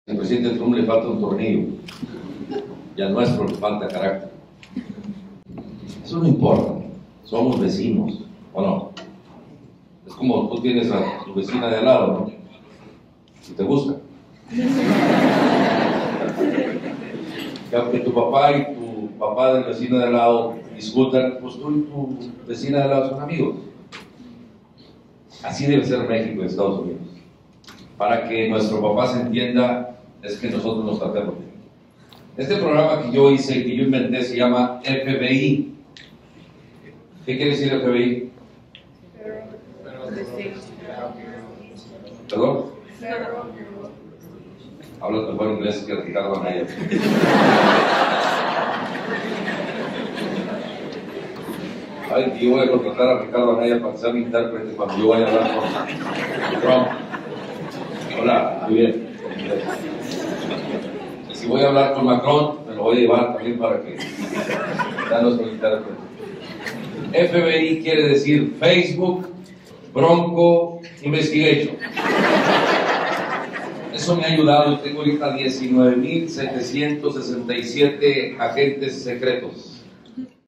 Al presidente Trump le falta un tornillo y al nuestro le falta carácter. Eso no importa, somos vecinos, ¿o no? Es como tú tienes a tu vecina de al lado, ¿no? Si te gusta. Que aunque tu papá y tu papá del vecino de al lado discutan, pues tú y tu vecina de al lado son amigos. Así debe ser México y Estados Unidos. Para que nuestro papá se entienda, es que nosotros nos tratemos bien. Este programa que yo hice, que yo inventé, se llama FBI. ¿Qué quiere decir FBI? ¿Perdón? Hablas mejor inglés que Ricardo Anaya. Ay, yo voy a contratar a Ricardo Anaya para que sea mi intérprete cuando yo vaya a hablar con Trump. Hola, muy bien. Y si voy a hablar con Macron, me lo voy a llevar también para que sea nuestro intérprete. FBI quiere decir Facebook Bronco Investigation. Eso me ha ayudado. Tengo ahorita 19,767 agentes secretos.